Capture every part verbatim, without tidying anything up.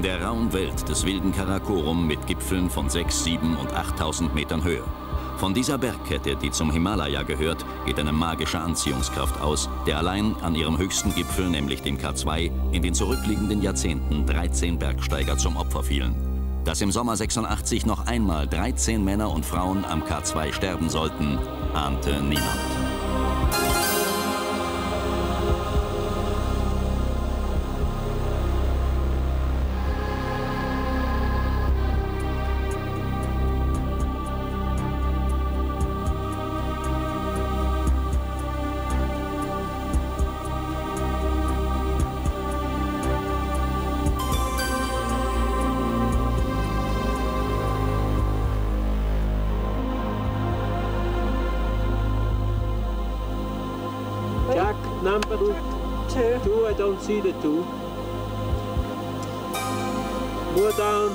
der rauen Welt des wilden Karakorum mit Gipfeln von sechs, sieben und achttausend Metern Höhe. Von dieser Bergkette, die zum Himalaya gehört, geht eine magische Anziehungskraft aus, der allein an ihrem höchsten Gipfel, nämlich dem K zwei, in den zurückliegenden Jahrzehnten dreizehn Bergsteiger zum Opfer fielen. Dass im Sommer sechsundachtzig noch einmal dreizehn Männer und Frauen am K zwei sterben sollten, ahnte niemand. Number two. Two, I don't see the two. More down.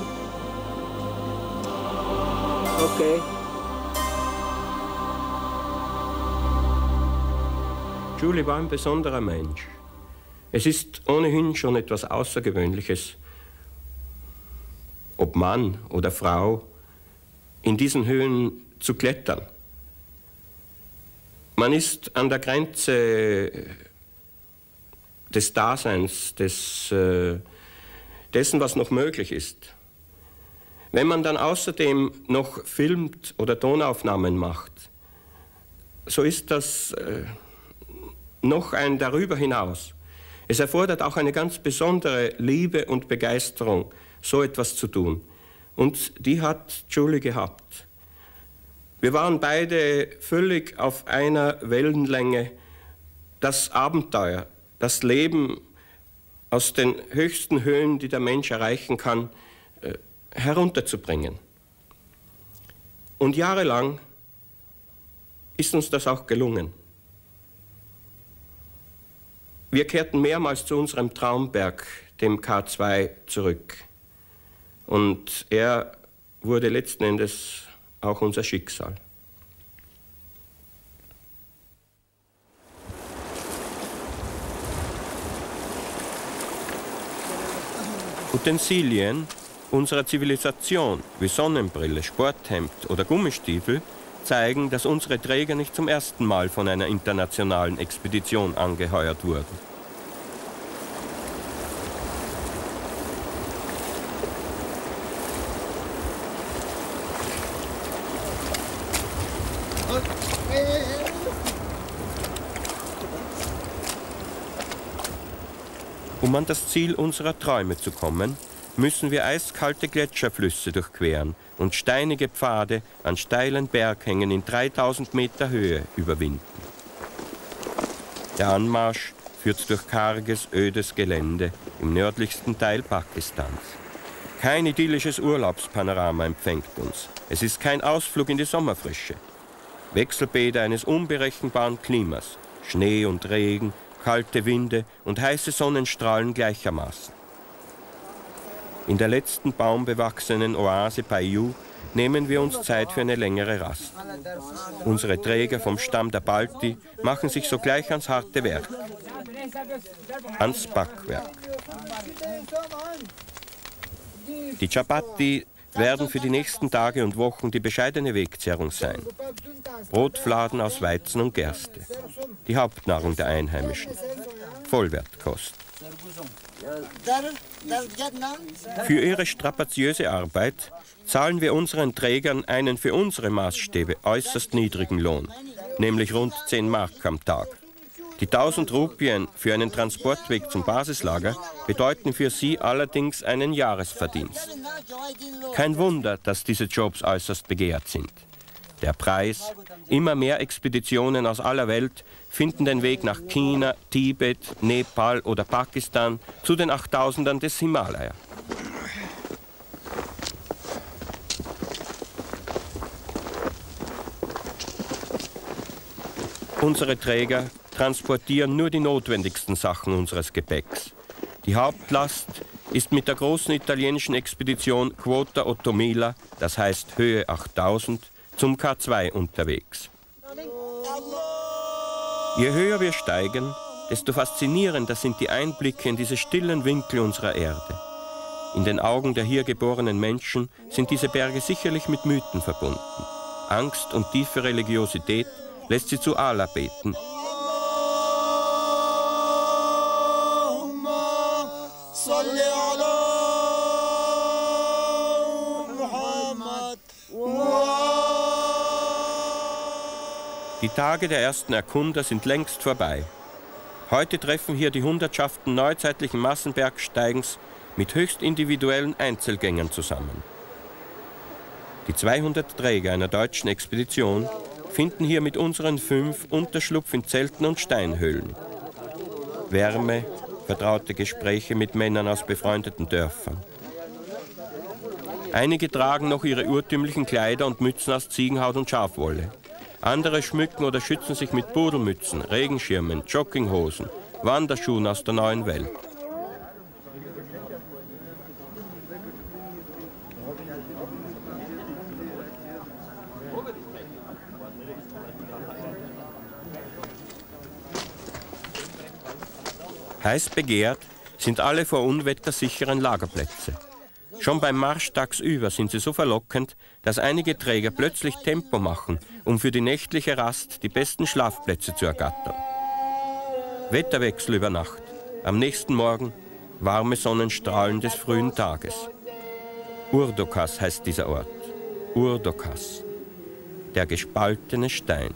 Okay. Julie war ein besonderer Mensch. Es ist ohnehin schon etwas Außergewöhnliches, ob Mann oder Frau, in diesen Höhen zu klettern. Man ist an der Grenze des Daseins, des, äh, dessen, was noch möglich ist. Wenn man dann außerdem noch filmt oder Tonaufnahmen macht, so ist das äh, noch ein darüber hinaus. Es erfordert auch eine ganz besondere Liebe und Begeisterung, so etwas zu tun. Und die hat Julie gehabt. Wir waren beide völlig auf einer Wellenlänge. Das Abenteuer, das Leben aus den höchsten Höhen, die der Mensch erreichen kann, äh, herunterzubringen. Und jahrelang ist uns das auch gelungen. Wir kehrten mehrmals zu unserem Traumberg, dem K zwei, zurück. Und er wurde letzten Endes auch unser Schicksal. Utensilien unserer Zivilisation wie Sonnenbrille, Sporthemd oder Gummistiefel zeigen, dass unsere Träger nicht zum ersten Mal von einer internationalen Expedition angeheuert wurden. Um an das Ziel unserer Träume zu kommen, müssen wir eiskalte Gletscherflüsse durchqueren und steinige Pfade an steilen Berghängen in dreitausend Meter Höhe überwinden. Der Anmarsch führt durch karges, ödes Gelände im nördlichsten Teil Pakistans. Kein idyllisches Urlaubspanorama empfängt uns. Es ist kein Ausflug in die Sommerfrische. Wechselbäder eines unberechenbaren Klimas, Schnee und Regen, kalte Winde und heiße Sonnenstrahlen gleichermaßen. In der letzten baumbewachsenen Oase Paiyu nehmen wir uns Zeit für eine längere Rast. Unsere Träger vom Stamm der Balti machen sich sogleich ans harte Werk, ans Backwerk. Die Chapati werden für die nächsten Tage und Wochen die bescheidene Wegzehrung sein. Brotfladen aus Weizen und Gerste. Die Hauptnahrung der Einheimischen. Vollwertkost. Für ihre strapaziöse Arbeit zahlen wir unseren Trägern einen für unsere Maßstäbe äußerst niedrigen Lohn, nämlich rund zehn Mark am Tag. Die tausend Rupien für einen Transportweg zum Basislager bedeuten für sie allerdings einen Jahresverdienst. Kein Wunder, dass diese Jobs äußerst begehrt sind. Der Preis: immer mehr Expeditionen aus aller Welt finden den Weg nach China, Tibet, Nepal oder Pakistan zu den Achttausendern des Himalaya. Unsere Träger transportieren nur die notwendigsten Sachen unseres Gepäcks. Die Hauptlast ist mit der großen italienischen Expedition Quota ottomila, das heißt Höhe achttausend, zum K zwei unterwegs. Je höher wir steigen, desto faszinierender sind die Einblicke in diese stillen Winkel unserer Erde. In den Augen der hier geborenen Menschen sind diese Berge sicherlich mit Mythen verbunden. Angst und tiefe Religiosität lässt sie zu Allah beten. Die Tage der ersten Erkunder sind längst vorbei. Heute treffen hier die Hundertschaften neuzeitlichen Massenbergsteigens mit höchst individuellen Einzelgängern zusammen. Die zweihundert Träger einer deutschen Expedition finden hier mit unseren fünf Unterschlupf in Zelten und Steinhöhlen. Wärme, vertraute Gespräche mit Männern aus befreundeten Dörfern. Einige tragen noch ihre urtümlichen Kleider und Mützen aus Ziegenhaut und Schafwolle. Andere schmücken oder schützen sich mit Pudelmützen, Regenschirmen, Jogginghosen, Wanderschuhen aus der neuen Welt. Heiß begehrt sind alle vor Unwetter sicheren Lagerplätze. Schon beim Marsch tagsüber sind sie so verlockend, dass einige Träger plötzlich Tempo machen, um für die nächtliche Rast die besten Schlafplätze zu ergattern. Wetterwechsel über Nacht, am nächsten Morgen warme Sonnenstrahlen des frühen Tages. Urdokas heißt dieser Ort, Urdokas, der gespaltene Stein.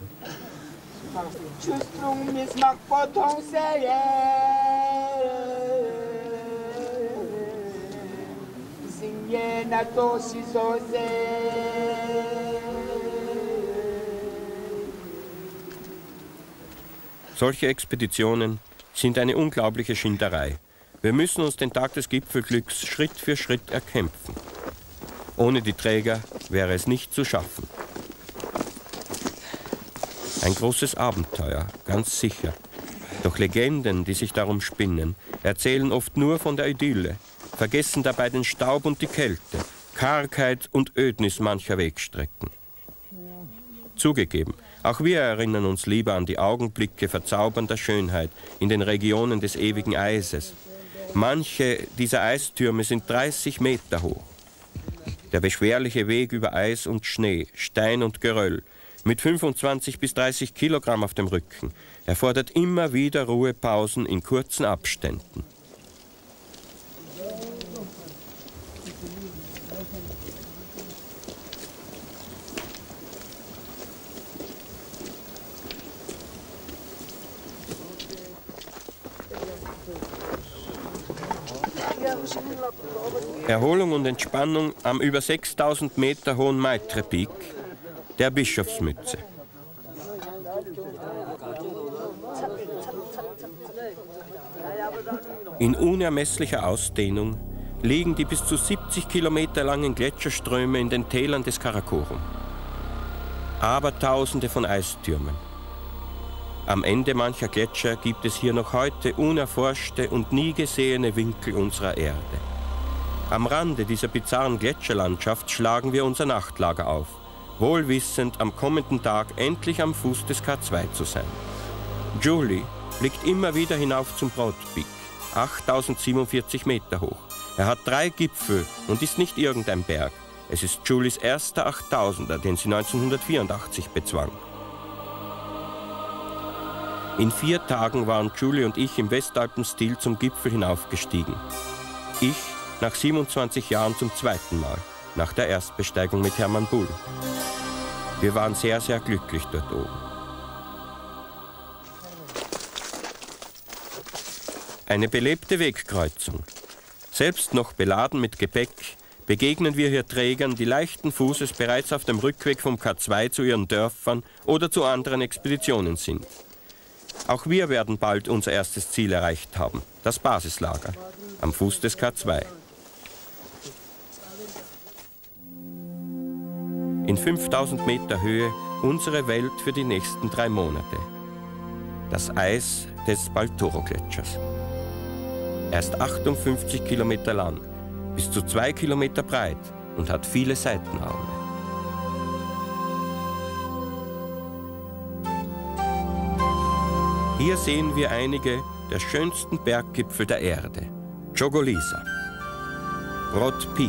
Solche Expeditionen sind eine unglaubliche Schinderei. Wir müssen uns den Tag des Gipfelglücks Schritt für Schritt erkämpfen. Ohne die Träger wäre es nicht zu schaffen. Ein großes Abenteuer, ganz sicher. Doch Legenden, die sich darum spinnen, erzählen oft nur von der Idylle, vergessen dabei den Staub und die Kälte, Kargheit und Ödnis mancher Wegstrecken. Zugegeben, auch wir erinnern uns lieber an die Augenblicke verzaubernder Schönheit in den Regionen des ewigen Eises. Manche dieser Eistürme sind dreißig Meter hoch. Der beschwerliche Weg über Eis und Schnee, Stein und Geröll, mit fünfundzwanzig bis dreißig Kilogramm auf dem Rücken, erfordert immer wieder Ruhepausen in kurzen Abständen. Erholung und Entspannung am über sechstausend Meter hohen Maitre Peak, der Bischofsmütze. In unermesslicher Ausdehnung liegen die bis zu siebzig Kilometer langen Gletscherströme in den Tälern des Karakorum. Abertausende von Eistürmen. Am Ende mancher Gletscher gibt es hier noch heute unerforschte und nie gesehene Winkel unserer Erde. Am Rande dieser bizarren Gletscherlandschaft schlagen wir unser Nachtlager auf, wohl wissend, am kommenden Tag endlich am Fuß des K zwei zu sein. Julie blickt immer wieder hinauf zum Broad-Peak, achttausendsiebenundvierzig Meter hoch. Er hat drei Gipfel und ist nicht irgendein Berg. Es ist Julies erster achttausender, den sie neunzehnhundertvierundachtzig bezwang. In vier Tagen waren Julie und ich im Westalpenstil zum Gipfel hinaufgestiegen. Ich nach siebenundzwanzig Jahren zum zweiten Mal, nach der Erstbesteigung mit Hermann Bull. Wir waren sehr, sehr glücklich dort oben. Eine belebte Wegkreuzung. Selbst noch beladen mit Gepäck begegnen wir hier Trägern, die leichten Fußes bereits auf dem Rückweg vom K zwei zu ihren Dörfern oder zu anderen Expeditionen sind. Auch wir werden bald unser erstes Ziel erreicht haben, das Basislager, am Fuß des K zwei. In fünftausend Meter Höhe unsere Welt für die nächsten drei Monate. Das Eis des Baltoro-Gletschers. Er ist achtundfünfzig Kilometer lang, bis zu zwei Kilometer breit und hat viele Seitenarme. Hier sehen wir einige der schönsten Berggipfel der Erde, Jogolisa. Broad Peak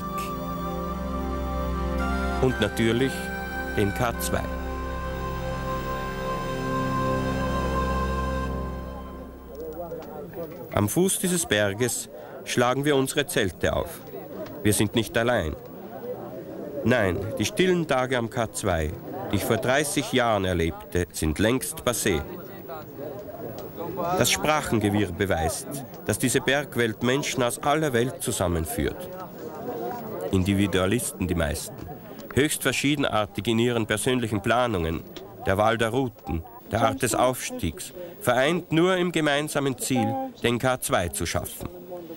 und natürlich den K zwei. Am Fuß dieses Berges schlagen wir unsere Zelte auf. Wir sind nicht allein. Nein, die stillen Tage am K zwei, die ich vor dreißig Jahren erlebte, sind längst passé. Das Sprachengewirr beweist, dass diese Bergwelt Menschen aus aller Welt zusammenführt. Individualisten die meisten, höchst verschiedenartig in ihren persönlichen Planungen, der Wahl der Routen, der Art des Aufstiegs, vereint nur im gemeinsamen Ziel, den K zwei zu schaffen.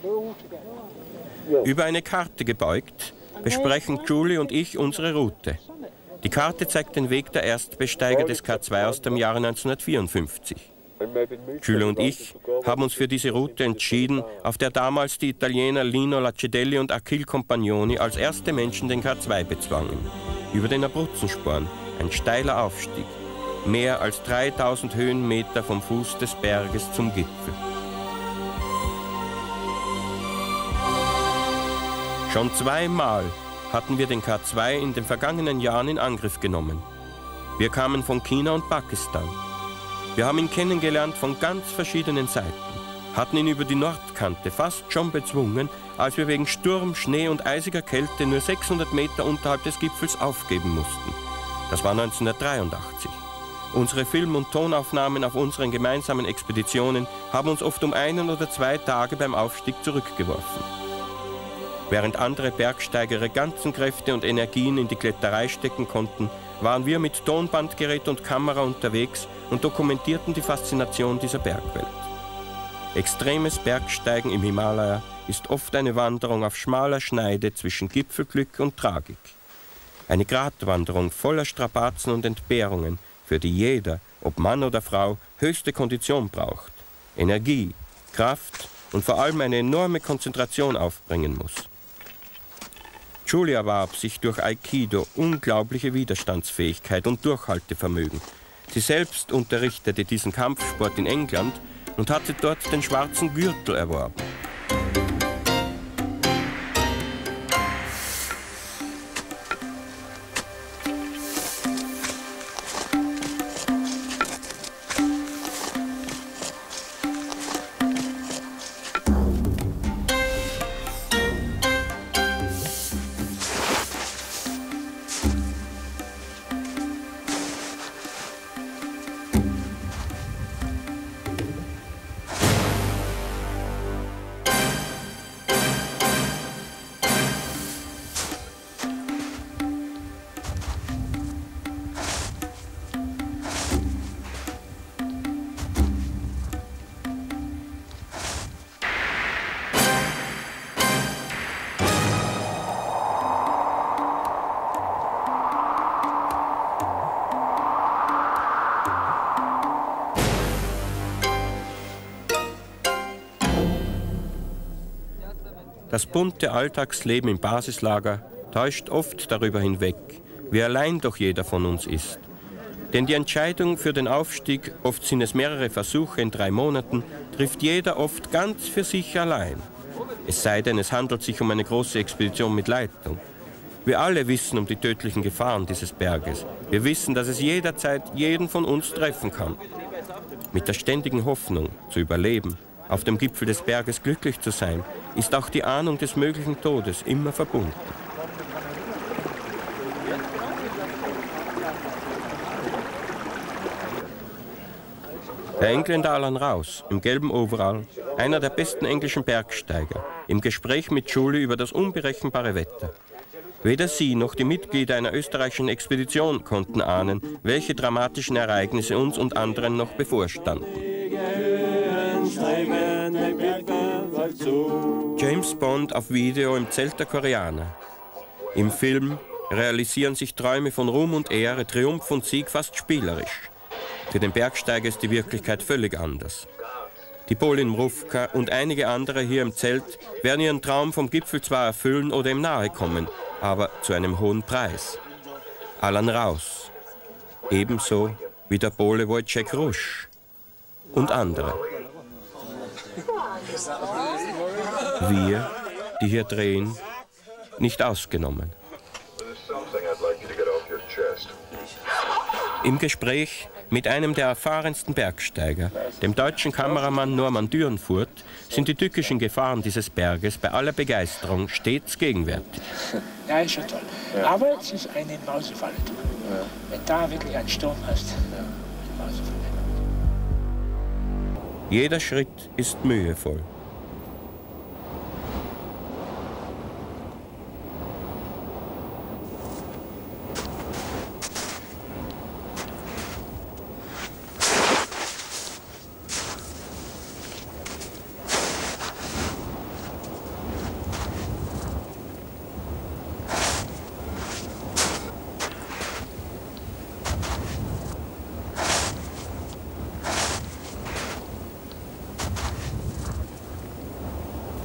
Über eine Karte gebeugt, besprechen Julie und ich unsere Route. Die Karte zeigt den Weg der Erstbesteiger des K zwei aus dem Jahre neunzehnhundertvierundfünfzig. Julie und ich haben uns für diese Route entschieden, auf der damals die Italiener Lino Lacedelli und Achille Compagnoni als erste Menschen den K zwei bezwangen. Über den Abruzzensporn, ein steiler Aufstieg, mehr als dreitausend Höhenmeter vom Fuß des Berges zum Gipfel. Schon zweimal hatten wir den K zwei in den vergangenen Jahren in Angriff genommen. Wir kamen von China und Pakistan. Wir haben ihn kennengelernt von ganz verschiedenen Seiten, hatten ihn über die Nordkante fast schon bezwungen, als wir wegen Sturm, Schnee und eisiger Kälte nur sechshundert Meter unterhalb des Gipfels aufgeben mussten. Das war neunzehnhundertdreiundachtzig. Unsere Film- und Tonaufnahmen auf unseren gemeinsamen Expeditionen haben uns oft um einen oder zwei Tage beim Aufstieg zurückgeworfen. Während andere Bergsteiger ihre ganzen Kräfte und Energien in die Kletterei stecken konnten, waren wir mit Tonbandgerät und Kamera unterwegs und dokumentierten die Faszination dieser Bergwelt. Extremes Bergsteigen im Himalaya ist oft eine Wanderung auf schmaler Schneide zwischen Gipfelglück und Tragik. Eine Gratwanderung voller Strapazen und Entbehrungen, für die jeder, ob Mann oder Frau, höchste Kondition braucht, Energie, Kraft und vor allem eine enorme Konzentration aufbringen muss. Julie erwarb sich durch Aikido unglaubliche Widerstandsfähigkeit und Durchhaltevermögen. Sie selbst unterrichtete diesen Kampfsport in England und hatte dort den schwarzen Gürtel erworben. Das bunte Alltagsleben im Basislager täuscht oft darüber hinweg, wie allein doch jeder von uns ist. Denn die Entscheidung für den Aufstieg, oft sind es mehrere Versuche in drei Monaten, trifft jeder oft ganz für sich allein. Es sei denn, es handelt sich um eine große Expedition mit Leitung. Wir alle wissen um die tödlichen Gefahren dieses Berges. Wir wissen, dass es jederzeit jeden von uns treffen kann. Mit der ständigen Hoffnung, zu überleben, auf dem Gipfel des Berges glücklich zu sein, ist auch die Ahnung des möglichen Todes immer verbunden. Der Engländer Alan Rouse, im gelben Overall, einer der besten englischen Bergsteiger, im Gespräch mit Julie über das unberechenbare Wetter. Weder sie noch die Mitglieder einer österreichischen Expedition konnten ahnen, welche dramatischen Ereignisse uns und anderen noch bevorstanden. James Bond auf Video im Zelt der Koreaner. Im Film realisieren sich Träume von Ruhm und Ehre, Triumph und Sieg fast spielerisch. Für den Bergsteiger ist die Wirklichkeit völlig anders. Die Polin Mrówka und einige andere hier im Zelt werden ihren Traum vom Gipfel zwar erfüllen oder ihm nahe kommen, aber zu einem hohen Preis. Alan Rouse, ebenso wie der Pole Wojciech Rusch und andere. Wir, die hier drehen, nicht ausgenommen. Im Gespräch mit einem der erfahrensten Bergsteiger, dem deutschen Kameramann Norman Dürrenfurt, sind die tückischen Gefahren dieses Berges bei aller Begeisterung stets gegenwärtig. Ja, ist schon toll. Aber es ist eine Mausefalle. Wenn da wirklich ein Sturm hast, Mausefalle. Jeder Schritt ist mühevoll.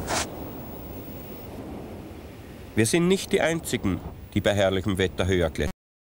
Wir sind nicht die Einzigen, die bei herrlichem Wetter höher klettern.